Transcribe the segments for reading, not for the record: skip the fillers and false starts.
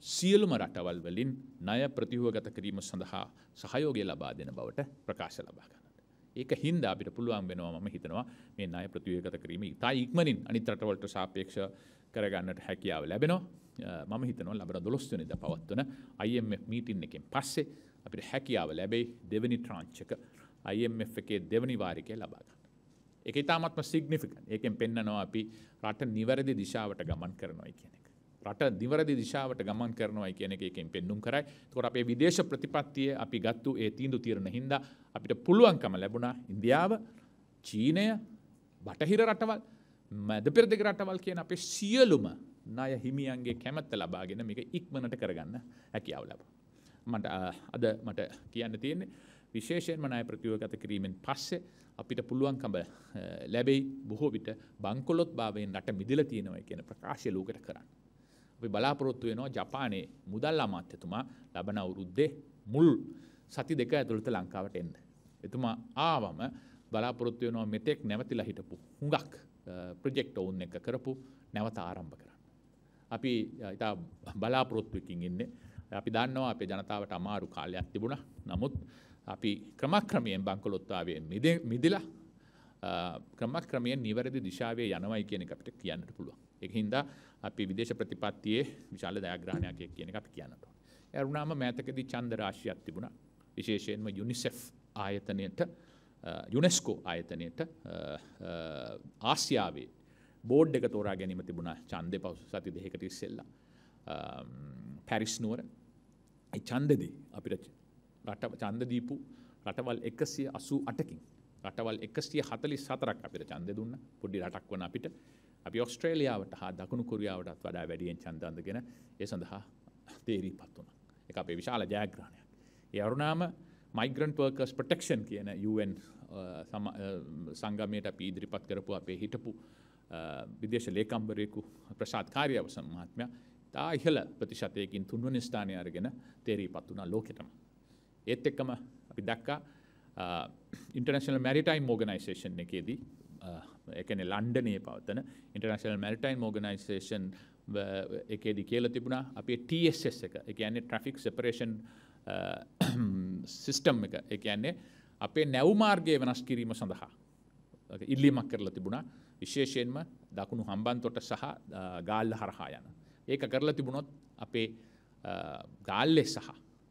සියලුම රටවල් වලින් ණය ප්‍රතිව්‍යුහගත කිරීම සඳහා සහයෝගය ලබා දෙන බවට ප්‍රකාශ ලබා ගන්නට. ඒක හින්දා අපිට පුළුවන් වෙනවා මම හිතනවා මේ ණය ප්‍රතිව්‍යුහගත කිරීම ඉතා ඉක්මනින් අනිත් රටවලට සාපේක්ෂව කරගන්නට හැකියාව ලැබෙනවා. මම හිතනවා ලබන 12 වෙනිදා පවත්වන IMF මීටින් එකෙන් පස්සේ අපිට හැකියාව ලැබෙයි දෙවෙනි ට්‍රාන්ච් එක IMF එකේ දෙවෙනි වාරිකය ලබා ගන්න. ඒක ඉතාමත්ම සිග්නිෆිකන්ට්. ඒකෙන් පෙන්නනවා අපි රට නිවැරදි දිශාවට ගමන් කරනවා කියන එක. රට නිවැරදි දිශාවට ගමන් කරනවා කියන එක එකෙන් පෙන්눔 කරයි. ඒකෝර අපේ විදේශ ප්‍රතිපත්තිය අපි ගත්තු ඒ තීන්දුව తీරන හින්දා අපිට පුළුවන්කම ලැබුණා ඉන්දියාව, චීනය, බටහිර රටවල්, මැද පෙරදිග රටවල් කියන අපේ සියලුම ණය හිමියන්ගේ කැමැත්ත ලබාගෙන මේක ඉක්මනට කරගන්න හැකියාව ලැබුණා. මට කියන්න තියෙන්නේ විශේෂයෙන්ම ණය ප්‍රතිව්‍යුහගත කිරීමෙන් පස්සේ අපිට පුළුවන්කම ලැබෙයි බොහෝ විට බංකොලොත් භාවයෙන් රට මිදලා තියෙනවා කියන ප්‍රකාශය ලෝකෙට කරන්න. අපි බලාපොරොත්තු වෙනවා ජපානයේ මුදල් අමාත්‍යතුමා ලබන අවුරුද්දේ මුල් සති දෙක ඇතුළත ලංකාවට එන්න. එතුමා ආවම බලාපොරොත්තු වෙනවා මෙතෙක් නැවතිලා හිටපු හුඟක් ප්‍රොජෙක්ට් ඕන් එක කරපු නැවත ආරම්භ කරන්න. අපි ඉතා බලාපොරොත්තුවකින් ඉන්නේ. අපි දන්නවා අපේ ජනතාවට අමාරු කාලයක් තිබුණා. නමුත් අපි ක්‍රමක්‍රමයෙන් බංකොලොත්තාවයෙන් මිදලා ක්‍රමක්‍රමයෙන් නිවැරදි දිශාවේ යනවයි කියන එක අපිට කියන්නට පුළුවන්. ඒක හින්දා අපි විදේශ ප්‍රතිපත්තියේ විශාල ජයග්‍රහණයක් කියන එක අපි කියන්නට ඕනේ. ඒ වුණාම මෑතකදී ඡන්ද රාශියක් තිබුණා. විශේෂයෙන්ම යුනිසෙෆ් ආයතනයට යුනෙස්කෝ ආයතනයට ආසියාවේ බෝඩ් එක තෝරා ගැනීම තිබුණා ඡන්දේ පසු සති දෙකකට ඉස්සෙල්ලා. පැරිස් නුවර ඒ ඡන්දෙදී අපිට ඡන්ද දීපු රටවල් 188කින් රටවල් 144ක් අපිට ඡන්දෙ දුන්නා. පොඩි රටක් වන අපිට අපි ඕස්ට්‍රේලියාවට හා දකුණු කොරියාවටත් වඩා වැඩියෙන් ඡන්ද අඳගෙන ඒ සඳහා තීරීපත් වුණා. ඒක අපේ විශාල ජයග්‍රහණයක්. ඒ අරුණාම migrant workers protection කියන UN සංගමයට අපි ඉදිරිපත් කරපු අපේ හිටපු විදේශ ලේකම්වරයෙකු ප්‍රසාද් කාර්යවසම් මහත්මයා තා ඉහළ ප්‍රතිශතයකින් 3 වෙනි ස්ථානය අරගෙන තීරීපත් වුණා ලෝකෙටම. ඒත් එක්කම අපි දැක්කා ඉන්ටර්නැෂනල් මැරිටයිම් ඕගනයිසේෂන් එකේදී ඒ කියන්නේ ලන්ඩනයේ පවතන ඉන්ටර්නැෂනල් මැරිටයිම් ඕගනයිසේෂන් එකේදී කියලා තිබුණා අපේ TSS එක ඒ කියන්නේ ට්‍රැෆික් සෙපරේෂන් සිස්ටම් එක ඒ කියන්නේ අපේ නැව් මාර්ගය වෙනස් කිරීම සඳහා ඉල්ලීමක් කරලා තිබුණා විශේෂයෙන්ම දකුණු හම්බන්තොට සහ ගාල්ල හරහා යන. ඒක කරලා තිබුණොත් අපේ ගාල්ලේ සහ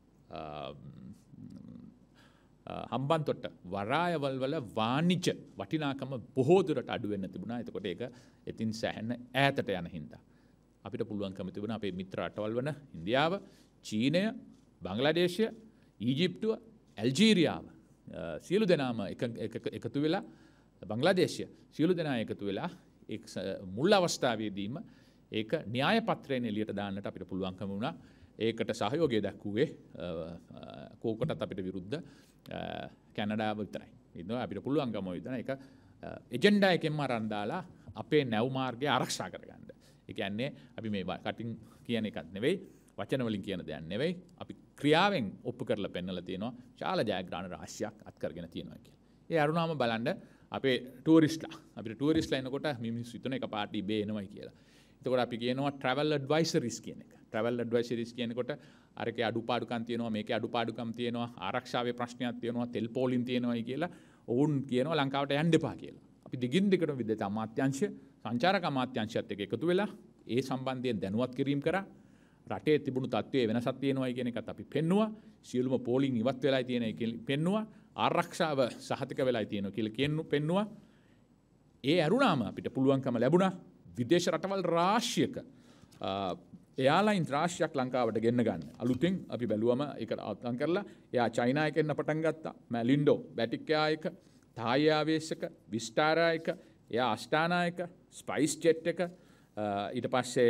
හම්බන්තොට වරායවල් වල වාණිජ වටිනාකම බොහෝ දුරට අඩු වෙන්න තිබුණා. එතකොට ඒක එතින් සෑහෙන ඈතට යන හින්දා අපිට පුළුවන්කම තිබුණා අපේ මිත්‍ර රටවල් වන ඉන්දියාව, චීනය, බංග්ලාදේශය, ඊජිප්තුව, ඇල්ජීරියාව සියලු දෙනාම එකතු වෙලා බංග්ලාදේශය සියලු දෙනා එකතු වෙලා මුල් අවස්ථාවේදීම ඒක න්‍යාය පත්‍රයෙන් එළියට දාන්නට අපිට පුළුවන්කම වුණා. ඒකට සහයෝගය දක්වුවේ කෝකටත් අපිට විරුද්ධ කැනඩාව විතරයි. ඉතින් අපිට පුළුවන්කම විතර ඒක එජෙන්ඩා එකෙන්ම අරන් දාලා අපේ නැව් මාර්ගය ආරක්ෂා කරගන්න. ඒ කියන්නේ අපි මේ කටින් කියන එකක් නෙවෙයි, වචන වලින් කියන දෙයක් නෙවෙයි. අපි ක්‍රියාවෙන් ඔප්පු කරලා පෙන්නලා තියෙනවා. ශාල ජයග්‍රහණ රාශියක් අත් කරගෙන තියෙනවා කියලා. ඒ අරුණාම බලන්න අපේ ටූරිස්ට්ලා අපිට ටූරිස්ට්ලා එනකොට මිනිස්සු හිතන එක පාටි බේ එනවයි කියලා. එතකොට අපි කියනවා travel advisories කියන එක. travel advisories කියනකොට අරකේ අඩුපාඩුකම් තියෙනවා, මේකේ අඩුපාඩුකම් තියෙනවා, ආරක්ෂාවේ ප්‍රශ්නයක් තියෙනවා, තෙල් පෝලිම් තියෙනවායි කියලා ඔවුන් කියනවා ලංකාවට යන්න එපා කියලා. අපි දිගින් දිගටම විදේශ අමාත්‍යාංශය, සංචාරක අමාත්‍යාංශයත් එක්ක එකතු වෙලා ඒ සම්බන්ධයෙන් දැනුවත් කිරීම කරා. රටේ තිබුණු තත්ත්වයේ වෙනසක් තියෙනවායි කියන එකත් අපි පෙන්නුවා. සියලුම පෝලිම් ඉවත් වෙලායි තියෙන එක පෙන්නුවා. ආරක්ෂාව සහතික වෙලායි තියෙනවා කියලා පෙන්නුවා. ඒ අරුණාම අපිට පුළුවන්කම ලැබුණා විදේශ රටවල් රාශියක එයාලයින් රාශියක් ලංකාවට ගෙන්න ගන්න. අලුතෙන් අපි බැලුවම ඒක අවතන් කරලා එයා චයිනා එකෙන් පටන් ගත්තා. මැලින්ඩෝ බැටික් එක, තායි ආවේස් එක, විස්ටාරා එක, එයා අස්ටානා එක, ස්පයිස් ජෙට් එක, ඊට පස්සේ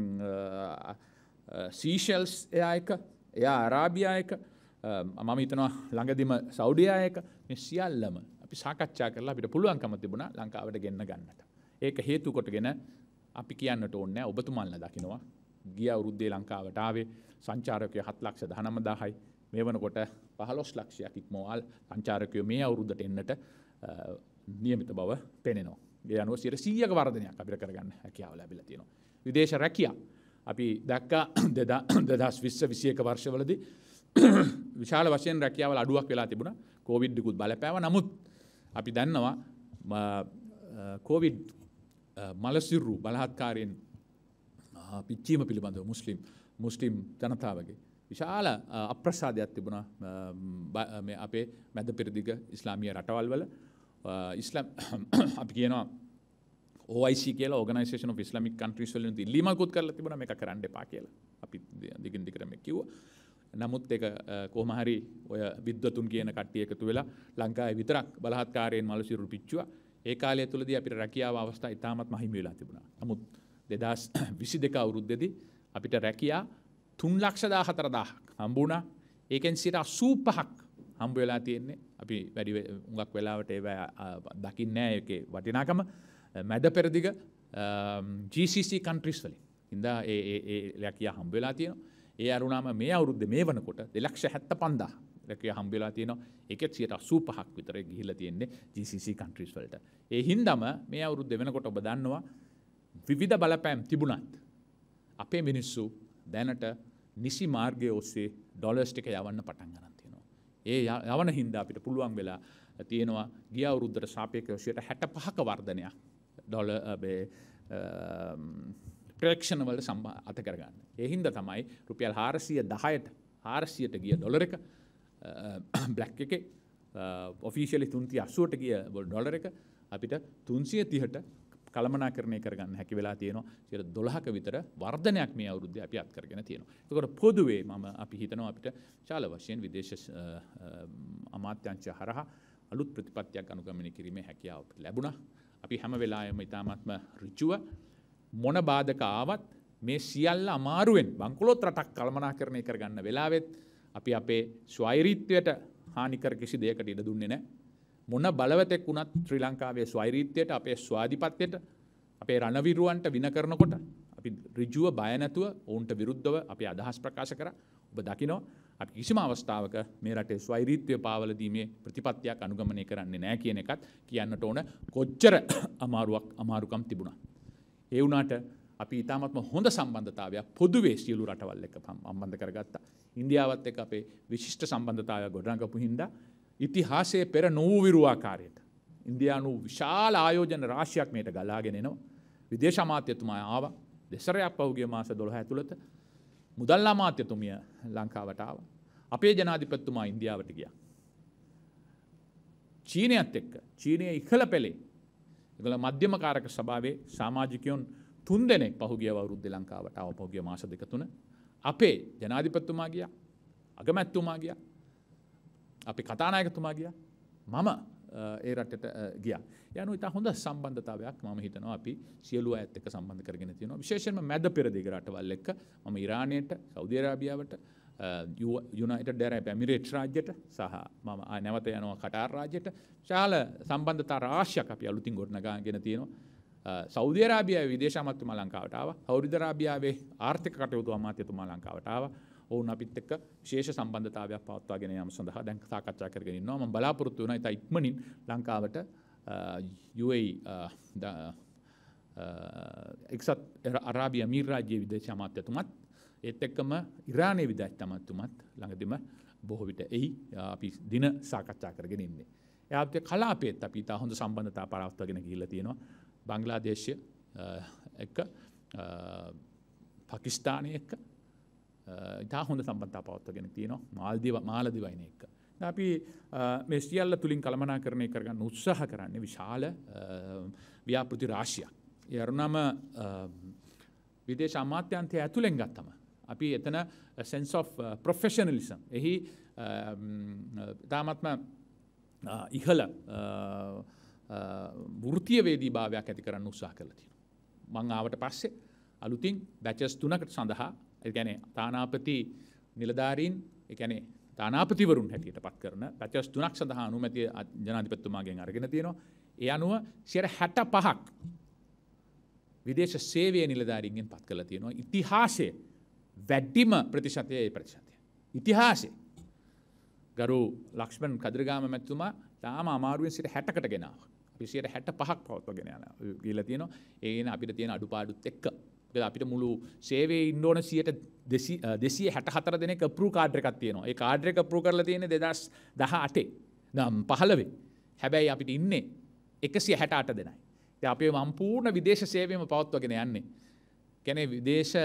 සීෂෙල්ස් එයා එක, එයා අරාබියා එක, මම හිතනවා ළඟදිම සෞදියා එක, මේ සියල්ලම අපි සාකච්ඡා කරලා අපිට පුළුවන්කම තිබුණා ලංකාවට ගෙන්න ගන්නට. ඒක හේතු කොටගෙන අපි කියන්නට ඕනේ නැහැ ඔබතුමන්ලා දකින්නවා ගිය අවුරුද්දේ ලංකාවට ආවේ සංචාරකයෝ 7,19,000යි මේ වෙනකොට 15 ලක්ෂයක් ඉක්මවල් සංචාරකයෝ මේ අවුරුද්දට එන්නට නියමිත බව පෙනෙනවා. ඒ අනුව 100% වර්ධනයක් අපිට කරගන්න හැකියාව ලැබිලා තියෙනවා. විදේශ රැකියාව අපි දැක්කා 2020-21 වර්ෂවලදී විශාල වශයෙන් රැකියාවල අඩුවක් වෙලා තිබුණා. කොවිඩ් දිකුත් බලපෑවා. නමුත් අපි දන්නවා කොවිඩ් මලසිරු බලහත්කාරයෙන් පිච්චීම පිළිබඳව මුස්ලිම් ජනතාවගේ විශාල අප්‍රසාදයක් තිබුණා අපේ මැද පෙරදිග ඉස්ලාමීය රටවල් වල. ඉස්ලාම් අපි කියනවා OIC කියලා Organisation of Islamic Countries වලින් ඉල්ලීමකුත් කරලා තිබුණා මේක කරන්න එපා කියලා. අපි දිගින් දිගටම කිව්වා. නමුත් ඒක කොහොම හරි ඔය විද්වතුන් කියන කට්ටිය එකතු වෙලා ලංකාවේ විතරක් බලහත්කාරයෙන් මලසිරු පිච්චුවා. ඒ කාලය තුලදී අපිට රැකියාව අවස්ථා ඉතාමත් මහිම වෙලා තිබුණා. නමුත් 2022 අවුරුද්දේදී අපිට රැකියා 3,14,000ක් හම්බුණා. ඒකෙන් 85ක් හම්බ වෙලා තියෙන්නේ. අපි වැඩි උඟක් වෙලාවට ඒවා දකින්නේ නැහැ ඒකේ වටිනාකම. මැද පෙරදිග GCC countries වලින්. ඉඳා ඒ රැකියා හම්බ වෙලා තියෙනවා. ඒ අරුණාම මේ අවුරුද්දේ මේ වනකොට 2,75,000 රැකියා හම්බ වෙලා තියෙනවා. ඒකෙත් 85ක් විතර ගිහිල්ලා තියෙන්නේ GCC countries වලට. ඒ හින්දාම මේ අවුරුද්දේ වෙනකොට ඔබ දන්නවා විවිධ බලපෑම් තිබුණත් අපේ මිනිස්සු දැනට නිසි මාර්ගයේ ඔස්සේ ඩොලර්ස් ටික යවන්න පටන් ගන්න තියෙනවා. ඒ යවන හින්දා අපිට පුළුවන් වෙලා තියෙනවා ගිය අවුරුද්දට සාපේක්ෂව 65ක වර්ධනයක් ඩොලර් ප්‍රේක්ෂණ වල අත කරගන්න. ඒ හින්දා තමයි රුපියල් 410ට ගිය ඩොලර් එක බ්ලැක් එකේ ඔෆිෂියලි 380ට ගිය ඩොලර් එක අපිට 330ට කළමනාකරණය කරගන්න හැකි වෙලා තියෙනවා. 12ක විතර වර්ධනයක් මේ අවුරුද්දේ අපි අත් කරගෙන තියෙනවා. ඒකට පොදුවේ අපි හිතනවා අපිට ශාල වශයෙන් විදේශ අමාත්‍යාංශය හරහා අලුත් ප්‍රතිපත්තියක් අනුගමනය කිරීමේ හැකියාව අපිට ලැබුණා. අපි හැම වෙලාවෙම ඉතාමත්ම ඍජුව මොන බාධක ආවත් මේ සියල්ල අමාරුවෙන් බංකොලොත් රටක් කළමනාකරණය කරගන්න වෙලාවෙත් අපි අපේ ස්වෛරීත්වයට හානිකර කිසි දෙයකට ඉඩ දුන්නේ නැහැ. මොන බලවතෙක් වුණත් ශ්‍රී ලංකාවේ ස්වෛරීත්වයට අපේ ස්වාධිපත්‍යයට අපේ රණවිරුවන්ට වින කරනකොට අපි ඍජුව බය නැතුව ඔවුන්ට විරුද්ධව අපි අදහස් ප්‍රකාශ කරා. ඔබ දකිනවා අපි කිසිම අවස්ථාවක මේ රටේ ස්වෛරීත්වය පාවල දීමේ ප්‍රතිපත්තියක් අනුගමනය කරන්නේ නැහැ කියන එකත් කියන්නට ඕන. කොච්චර අමාරුකම් තිබුණා. ඒ වුණාට අපි ඉතාමත්ම හොඳ සම්බන්ධතාවයක් පොදුවේ සියලු රටවල් එක්ක සම්බන්ධ කරගත්තා. ඉන්දියාවත් එක්ක අපේ විශිෂ්ට සම්බන්ධතාවයක් ගොඩනගපු හින්දා ඉතිහාසයේ පෙර නොවූ ආකාරයට ඉන්දියානු විශාල ආයෝජන රාශියක් මේට ගලාගෙන එනවා. විදේශ අමාත්‍යතුමා ආවා. දෙසරයක් පහුගිය මාස 12 ඇතුළත මුදල් අමාත්‍යතුමිය ලංකාවට ආවා. අපේ ජනාධිපතිතුමා ඉන්දියාවට ගියා. චීනයත් එක්ක චීනයේ ඉහළ පෙළේ ඒගොල්ලෝ මධ්‍යම කාරක සභාවේ සමාජිකයන් 3 දෙනෙක් පහුගිය අවුරුද්දේ ලංකාවට ආව. පහුගිය මාස 2-3 අපේ ජනාධිපතිතුමා ගියා. අගමැතිතුමා ගියා. අපි කතානායකතුමා ගියා. මම ඒ රටට ගියා. යනු ඉතා හොඳ සම්බන්ධතාවයක් මම හිතනවා අපි සියලු අයත් එක්ක සම්බන්ධ කරගෙන තියෙනවා. විශේෂයෙන්ම මැද පෙරදිග රටවල් එක්ක මම ඉරානයට, සෞදි අරාබියාවට, යුනයිටඩ් ඇරබ් එමිරේට්ස් රාජ්‍යයට සහ මම නැවත යනවා කටාර් රාජ්‍යයට ශාල සම්බන්ධතා රාශියක් අපි අලුතින් ගොඩනගාගෙන තියෙනවා. සෞදි අරාබියාවේ විදේශ අමාත්‍යතුමා ලංකාවට ආවා. සෞදි අරාබියාවේ ආර්ථික කටයුතු අමාත්‍යතුමා ලංකාවට ආවා. ඔවුන් අපිත් එක්ක විශේෂ සම්බන්ධතාවයක් පවත්වාගෙන යාම සඳහා දැන් සාකච්ඡා කරගෙන ඉන්නවා. මම බලාපොරොත්තු වෙනවා ඉතා ඉක්මනින් ලංකාවට UAE එක්සත් අරාබි අමීරාජ්‍යයේ විදේශ අමාත්‍යතුමත් ඒත් එක්කම ඉරානයේ විදේශ අමාත්‍යතුමත් ළඟදිම බොහෝ විට අපි දින සාකච්ඡා කරගෙන ඉන්නේ. එයාත් කලාපයේත් අපි ඉතා හොඳ සම්බන්ධතා පවත්වාගෙන ගිහිල්ලා තියෙනවා. බංග්ලාදේශය එක්ක පාකිස්තානය එක්ක ඉතා හොඳ සම්බන්ධතා පවත්වාගෙන තියෙනවා. මාලදිවයින එක්ක. අපි මේ සියල්ල තුලින් කළමනාකරණය කරගන්න උත්සාහ කරන්නේ විශාල ව්‍යාපෘති රාශියක්. ඒ අරුණම විදේශ අමාත්‍යාංශය ඇතුලෙන් ගත්තම අපි එතන sense of professionalism එහි තාමත්ම ඉහළ වෘත්තීයවේදී භාවයක් ඇති කරන්න උත්සාහ කරලා තියෙනවා. මම ආවට පස්සේ අලුතින් බැචස් 3කට සඳහා ඒ කියන්නේ තානාපති නිලධාරීන් ඒ කියන්නේ තානාපතිවරුන් හැටියට පත් කරන බැචස් 3ක් සඳහා අනුමැතිය ජනාධිපතිතුමාගෙන් අරගෙන තියෙනවා. ඒ අනුව 65ක් විදේශ සේවයේ නිලධාරීන්ගෙන් පත් කරලා තියෙනවා. ඉතිහාසයේ වැඩිම ප්‍රතිශතය ඒ ප්‍රතිශතය. ඉතිහාසයේ ගරු ලක්ෂ්මන් කදිරගාම මැතිතුමා තාම අමාරුවෙන් 60කට ගෙනාවා. අපි 65ක් පවත්වාගෙන යනවා. ගිහිල්ලා තියෙනවා. ඒ කියන අපිට තියෙන අඩුපාඩුත් එක්ක අපිට මුළු සේවයේ ඉන්න ඕන 264 දෙනෙක් අප්‍රූව් කාඩ් එකක් තියෙනවා. ඒ කාඩ් එක අප්‍රූව් කරලා තියෙන්නේ 2018 15. හැබැයි අපිට ඉන්නේ 168 දෙනයි. ඉතින් අපි සම්පූර්ණ විදේශ සේවයම පවත්වාගෙන යන්නේ. කියන්නේ විදේශ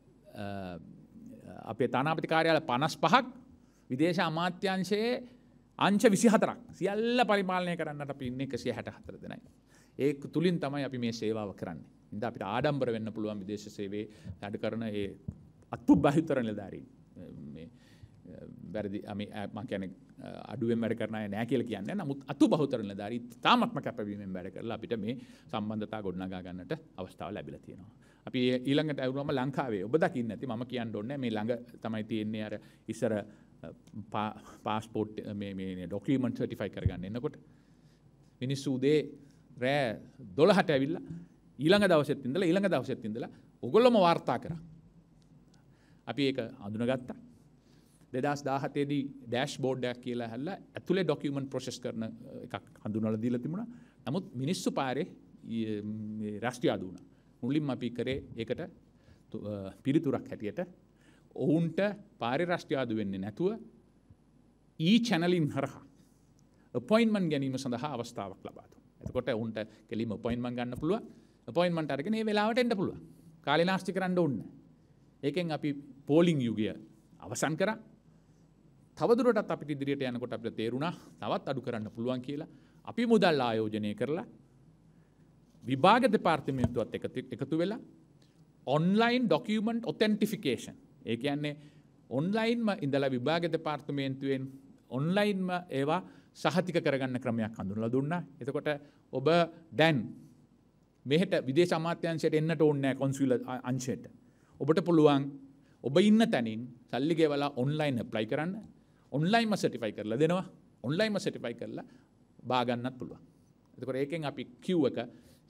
අපේ තානාපති කාර්යාල 55ක් විදේශ අමාත්‍යාංශයේ අංශ 24ක් සියල්ල පරිපාලනය කරන්නට අපි ඉන්නේ 164 දෙනයි. ඒ තුලින් තමයි අපි මේ සේවාව කරන්නේ. ඉතින් අපිට ආඩම්බර වෙන්න පුළුවන් විදේශ සේවයේ වැඩ කරන ඒ අතුබහිතර නිලධාරීන්. මේ වැරදි මම කියන්නේ අඩුවෙන් වැඩ කරන අය නෑ කියලා කියන්නේ. නමුත් අතුබහුතර නිලධාරී තාමත්ම කැපවීමෙන් වැඩ කරලා අපිට මේ සම්බන්ධතා ගොඩනගා ගන්නට අවස්ථාව ලැබිලා තියෙනවා. අපි ඊළඟට අවුරුම ලංකාවේ ඔබ දකින්න ඇති මම කියන්න ඕනේ මේ ළඟ තමයි තියෙන්නේ අර ඉස්සර පාස්පෝර්ට් මේ ඩොකියුමන්ට් සර්ටිෆයි කරගන්න එනකොට මිනිස්සු උදේ රෑ 12ට ඇවිල්ලා ඊළඟ දවසෙත් ඉඳලා ඔගොල්ලොම වාර්තා කරා. අපි ඒක අඳුනගත්තා. 2017 දී ඩෑෂ්බෝඩ් එකක් කියලා හැල්ලා ඇතුලේ ඩොකියුමන්ට් ප්‍රොසෙස් කරන එකක් හඳුන්වලා දීලා තිබුණා. නමුත් මිනිස්සු පාරේ රාෂ්ට්‍රීය ආදු වුණා. මුලින්ම අපි කරේ ඒකට පිළිතුරක් හැටියට ඔවුන්ට පාරේ රාෂ්ට්‍රීය ආදු වෙන්නේ නැතුව channelin හරහා අපොයින්ට්මන්ට් ගැනීම සඳහා අවස්ථාවක් ලබා දුන්නා. එතකොට ඔවුන්ට කෙලින්ම අපොයින්ට්මන්ට් ගන්න පුළුවන්. අපොයින්ට්මන්ට් අරගෙන මේ වෙලාවට එන්න පුළුවන්. කාලේ නාස්ති කරන්න ඕනේ නැහැ. ඒකෙන් අපි පෝලිං යුගය අවසන් කරා. තවදුරටත් අපිට ඉදිරියට යනකොට අපිට තේරුණා තවත් අඩු කරන්න පුළුවන් කියලා. අපි මුදල් ආයෝජනය කරලා විභාග දෙපාර්තමේන්තුවත් එකතු වෙලා ඔන්ලයින් ඩොකියුමන්ට් ඔතෙන්ටිෆිකේෂන්. ඒ කියන්නේ ඔන්ලයින්ම ඉඳලා විභාග දෙපාර්තමේන්තුවෙන් ඔන්ලයින්ම ඒවා සහතික කරගන්න ක්‍රමයක් හඳුන්වලා දුන්නා. එතකොට ඔබ දැන් මෙහෙට විදේශ අමාත්‍යාංශයට එන්නට ඕනේ නැහැ කොන්සියුලර් අංශයට. ඔබට පුළුවන් ඔබ ඉන්න තැනින් සල්ලි ගෙවලා ඔන්ලයින් ඇප්ලයි කරන්න. ඔන්ලයින්ම සර්ටිෆයි කරලා දෙනවා. ඔන්ලයින්ම සර්ටිෆයි කරලා බා ගන්නත් පුළුවන්. එතකොට ඒකෙන් අපි Q එක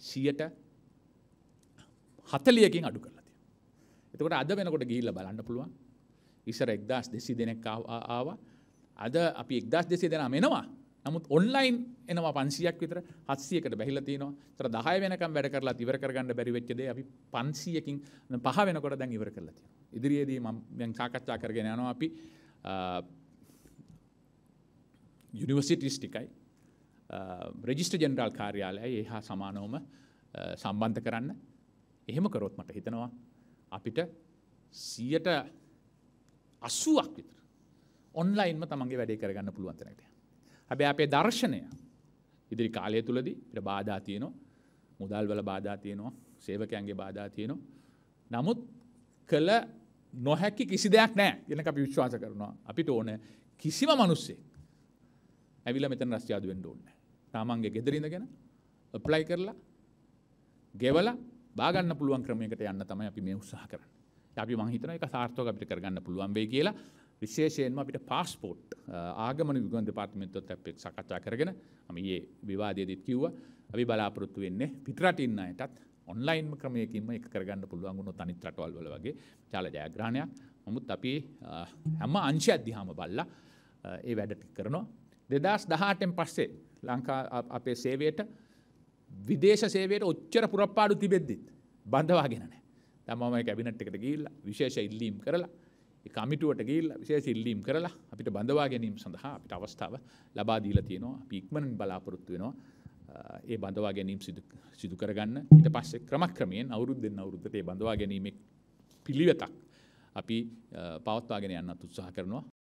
40%කින් අඩු කරලා තියෙනවා. එතකොට අද වෙනකොට ගිහිල්ලා බලන්න පුළුවන්. ඉස්සර 1200 දෙනෙක් ආවා. අද අපි 1200 දෙනාම එනවා. නමුත් ඔන්ලයින් එනවා 500ක් විතර 700කට බැහැලා තියෙනවා. ඒතර 10 වෙනකම් වැඩ කරලා ඉවර කරගන්න බැරි වෙච්ච දේ අපි 500කින් 5 වෙනකොට දැන් ඉවර කරලා තියෙනවා. ඉදිරියේදී මම දැන් සාකච්ඡා කරගෙන යනවා අපි යුනිවර්සිටිස් ටිකයි රෙජිස්ටර් ජෙනරාල් කාර්යාලයයි ඒ හා සමානවම සම්බන්ධ කරන්න. එහෙම කරොත් මට හිතනවා අපිට 80ක් විතර ඔන්ලයින්ම තමන්ගේ වැඩේ කරගන්න පුළුවන් තැනකට. හැබැයි අපේ දර්ශනය ඉදිරි කාලය තුලදී අපිට බාධා තියෙනවා. මුදල් වල බාධා තියෙනවා. සේවකයන්ගේ බාධා තියෙනවා. නමුත් කළ නොහැකි කිසි දෙයක් නැහැ කියන එක අපි විශ්වාස කරනවා. අපිට ඕන කිසිම මිනිස්සෙක් ඇවිල්ලා මෙතන රාෂ්ට්‍රීය ආදු වෙන්න ඕනේ නැහැ. තමන්ගේ ගෙදර ඉඳගෙන ඇප්ලයි කරලා ගෙවලා බා ගන්න පුළුවන් ක්‍රමයකට යන්න තමයි අපි මේ උත්සාහ කරන්නේ. අපි මම හිතනවා ඒක සාර්ථකව අපිට කරගන්න පුළුවන් වෙයි කියලා. විශේෂයෙන්ම අපිට පාස්පෝර්ට් ආගමන විගමන දෙපාර්තමේන්තුවත් එක්ක සාකච්ඡා කරගෙන මම ඊයේ විවාදයේදීත් කිව්වා අපි බලාපොරොත්තු වෙන්නේ පිටරටින් අයටත් ඔන්ලයින් ක්‍රමයකින්ම ඒක කරගන්න පුළුවන් වුණොත් අනිත් රටවල් වල වගේ විශාල ජයග්‍රහණයක්. නමුත් අපි හැම අංශයක් දිහාම බලලා ඒ වැඩ ටික කරනවා. 2018න් පස්සේ ලංකා අපේ සේවයට විදේශ සේවයට ඔච්චර පුරප්පාඩු තිබෙද්දිත් බඳවාගෙන නැහැ. දැන් මම කැබිනට් එකට ගිහිල්ලා විශේෂ ඉල්ලීම් කරලා ඒ කමිටුවට ගිහිල්ලා විශේෂ ඉල්ලීම් කරලා අපිට බඳවා ගැනීම සඳහා අපිට අවස්ථාව ලබා දීලා තියෙනවා. අපි ඉක්මනින් බලාපොරොත්තු වෙනවා ඒ බඳවා ගැනීම සිදු කරගන්න. ඊට පස්සේ ක්‍රමක්‍රමයෙන් අවුරුද්දෙන් අවුරුද්දට ඒ බඳවා ගැනීමේ පිළිවෙතක් අපි පවත්වාගෙන යන්නත් උත්සාහ කරනවා.